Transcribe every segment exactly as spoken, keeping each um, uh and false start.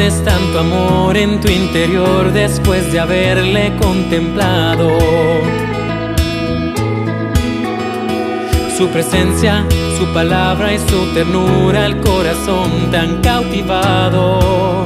sientes tanto amor en tu interior después de haberle contemplado. Su presencia, su palabra y su ternura al corazón te han cautivado.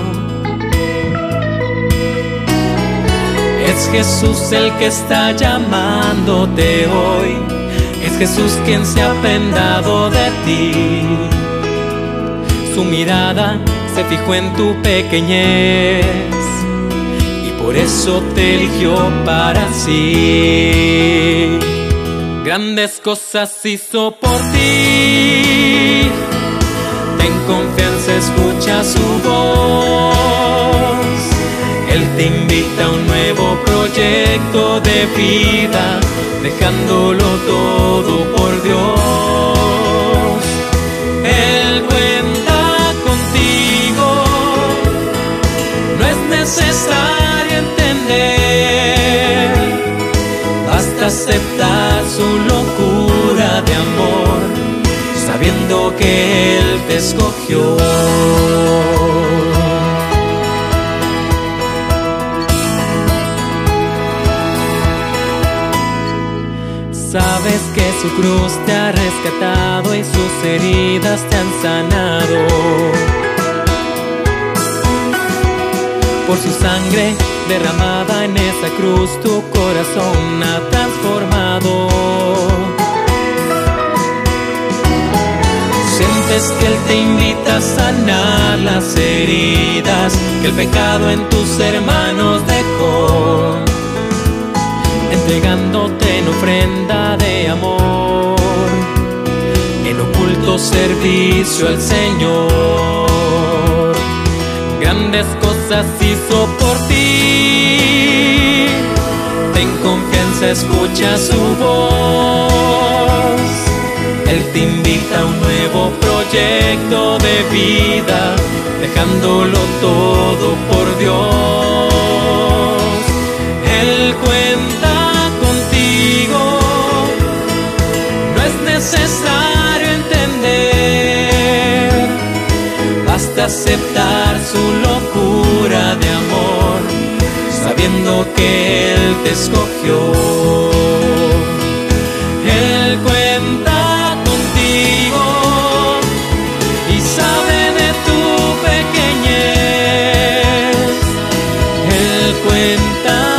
Es Jesús el que está llamándote hoy. Es Jesús quien se ha prendado de ti. Su mirada se fijó en tu pequeñez y por eso te eligió para sí. Grandes cosas hizo por ti. Ten confianza, escucha su voz. Él te invita a un nuevo proyecto de vida, dejándolo todo por Dios. Él cuenta contigo, no es necesario entender, basta aceptar su locura de amor, sabiendo que Él te escogió. Sabes que su cruz te ha rescatado y sus heridas te han sanado. Por su sangre derramada en esa cruz tu corazón ha transformado. Sientes que Él te invita a sanar las heridas que el pecado en tus hermanos dejó, entregándote en ofrenda de amor, en oculto servicio al Señor. Grandes cosas hizo por ti. Ten confianza, escucha su voz. Él te invita a un nuevo proyecto de vida, dejándolo todo por Dios. Él cuenta contigo, no es necesario entender, basta aceptar su locura de amor, sabiendo que Él te escogió. Él cuenta contigo y sabe de tu pequeñez. Él cuenta